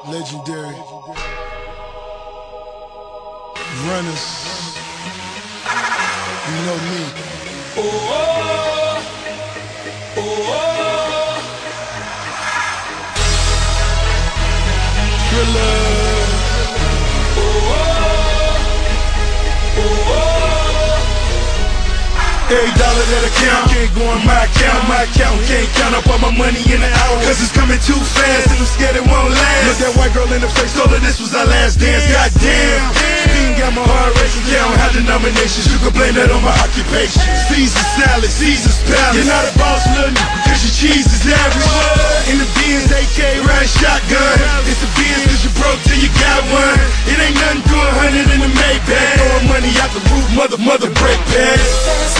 Legendary runners, you know me. Thriller. Every dollar that I count can't go on my account. My account can't count up all my money in an hour, cause it's coming too fast and I'm scared it won't last. Look that white girl in the face, told her this was our last dance. Goddamn, speeding got my heart racing. Yeah, I don't have denominations, you can blame that on my occupation. Caesar salad, Caesar's palace. You're not a boss, little cause your cheese is average. In the Benz, AK, ride shotgun. It's the Benz cause you broke till you got one. It ain't nothing to 100 in the Maybach. Throwing money out the roof, mother break pads.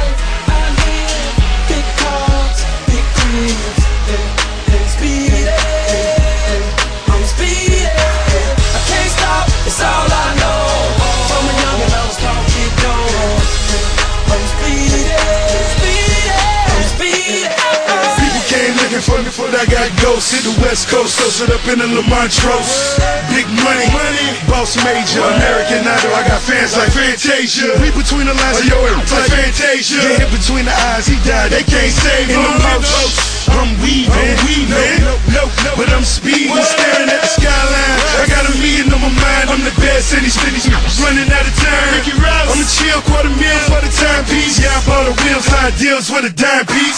For me before I got ghosts, hit the West Coast, toasted up in the Lamontrose. Big money, boss major, American Idol. I got fans like Fantasia. Read between the lines of your ass like Fantasia. Get hit between the eyes, he died, they can't save him. I'm weaving, no, but I'm speeding, staring at the skyline. I got $1 million on my mind, I'm the best in these cities, running out of time. I'm a chill, $250,000 for the timepiece. Yeah, I bought the wheels, high deals with a dime piece.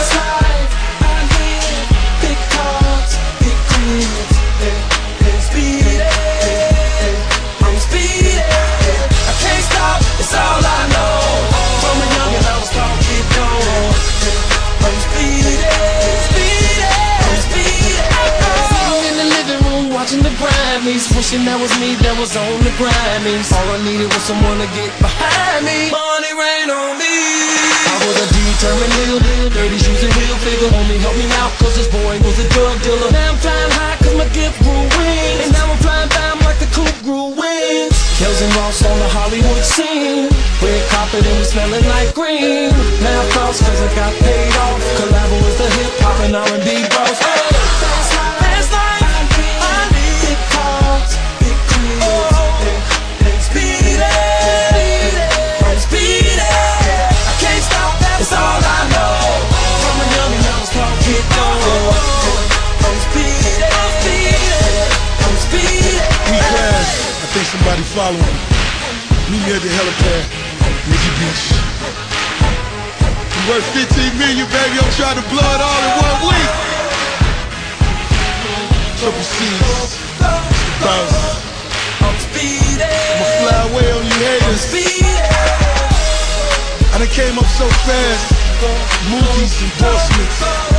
Wishing that was me that was on the Grammys. All I needed was someone to get behind me. Money rain on me. I was a determined hill dealer, dirty shoes and heel figure. Homie help me out cause this boy was a drug dealer. Now I'm flying high cause my gift grew wings. And now I'm flying down like the coupe grew wings. Kells and Ross on the Hollywood scene. Red carpet and we smelling like green. Now I'm cross cause I got paid off. Collabo is the hip hop and R&B boss. Somebody following me. Meet me at the helipad, Nikki Beach. You worth 15 million, baby. I'm trying to blow it all in 1 week. Triple C's, thousands. I'ma fly away on you haters. I done came up so fast. Movies, endorsements.